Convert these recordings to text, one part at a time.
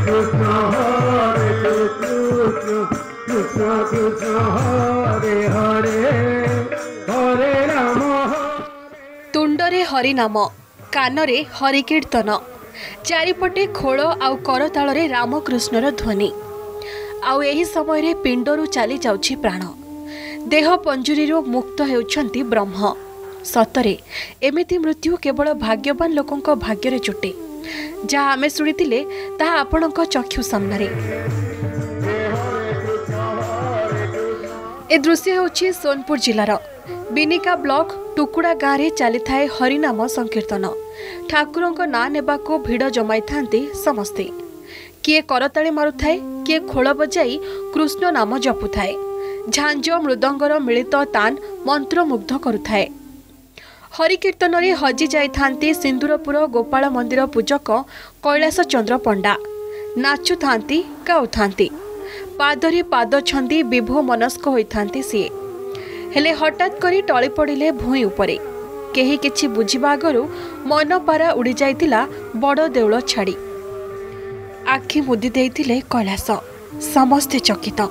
तुंडरे हरि नाम कानरे हरि कीर्तन चारिपटे खोल आउ करताଳରେ रामकृष्णर ध्वनि आउ एही समय रे पिंडरू चली जाउछि प्राण देह पंजुरीरो मुक्त हेउछंती ब्रह्म सतरे एमिति मृत्यु केवल भाग्यवान लोकंक भाग्य जुटे जहाँ आमे शुणिथिले ताहा आपणक चक्षु सामने। ए दृश्य होछि सोनपुर जिलार बिनिका ब्लॉक टुकुड़ा गाँव में चली थाए हरिनाम संकीर्तन ठाकुरंक ना नेबाको भिड़ जमाई थांती समस्ते किए करताली मारुथाए किए खोल बजाई कृष्ण नाम जपुथाए झांझ मृदंगर मिलित तान मंत्रमुग्ध करुथाए। हरिकीर्तन रे हजि जाइथांती सिंदूरपुर गोपाल मंदिर पूजक कैलाश चंद्र पंडा नाचु थांती गाउथांती पादरी पाद छंदी विभो मनस्क होइथांती सीए हेले हठात करी टळी पड़िले भूई उपरे केही किछि बुझिबा आगरु मन पारा उड़ी जाइतिला बड़ देउळ छाड़ी आखि मुदी देइथिले कैलाश समस्ते चकित।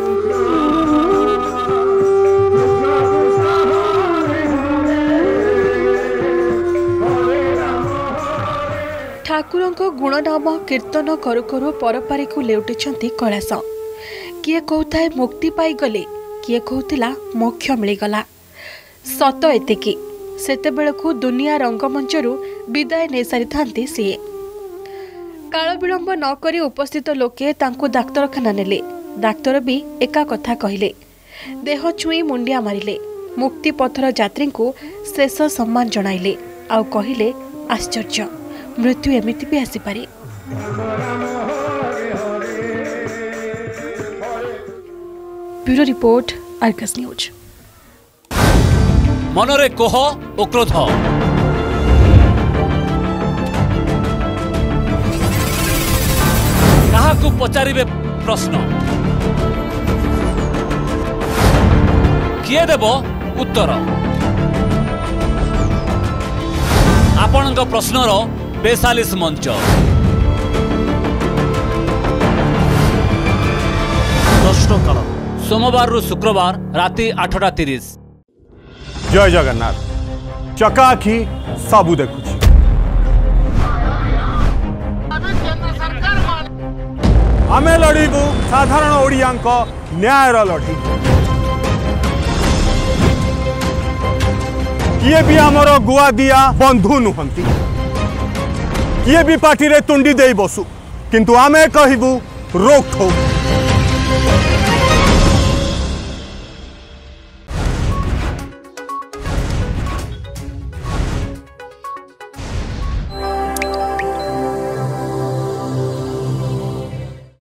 ठाकुरंक गुणनाम कीर्तन करू करू परपारी को लेउटिछंती कैलाश किए कहूଥାଏ मुक्ति पाई गले किए कहूतिला मोक्ष मिलीगला सत एतिकी सेते बेलकु दुनिया रंगमंचरू विदाय नै सारी थांती सीए काल विलंब न करी उपस्थित लोके तांकु डाक्तरखाना नेले डाक्तर भी एका कथा कहिले देह छुई मुंडिया मारिले मुक्ति पथर यात्री को शेष सम्मान जणाइले आउ कहिले आश्चर्य मृत्यु एमिति भी आसी पारे। Bureau report Argus news. मनरे कोह ओ क्रोध काहाकू पचारिबे प्रश्न किए देब उत्तर आपणक प्रश्नर 42 मंच प्रश्नकाल सोमवार रु शुक्रवार राति 8:30। जय जगन्नाथ चकाखी सबू देखुछि आमे लड़ीबू साधारण ओडियांक न्यायर लड़ी किए भी आमर गुआ दिया बंधु नुहंती किए भी पार्टी रे तुंडी दे बसु किंतु आमे कहबू रोक ठोक